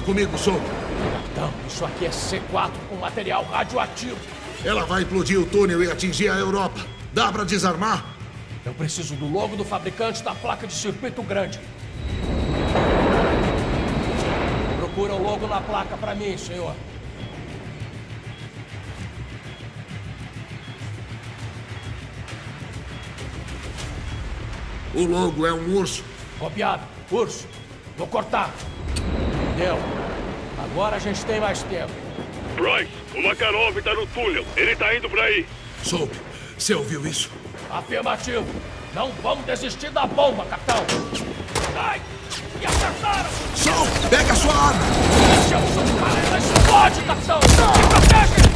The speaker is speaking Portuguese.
comigo, Soap. Capitão, isso aqui é C4 com material radioativo. Ela vai implodir o túnel e atingir a Europa. Dá pra desarmar? Eu preciso do logo do fabricante da placa de circuito grande. Procura o logo na placa pra mim, senhor. O logo é um urso. Copiado. Urso. Vou cortar. Deu. Agora a gente tem mais tempo. Bryce, o Makarov tá no túnel. Ele tá indo pra aí. Soap, você ouviu isso? Afirmativo. Não vamos desistir da bomba, capitão. Ai! Me acertaram! Soap, pega a sua arma! Deixamos o cara, ela explode, capitão! Me protege!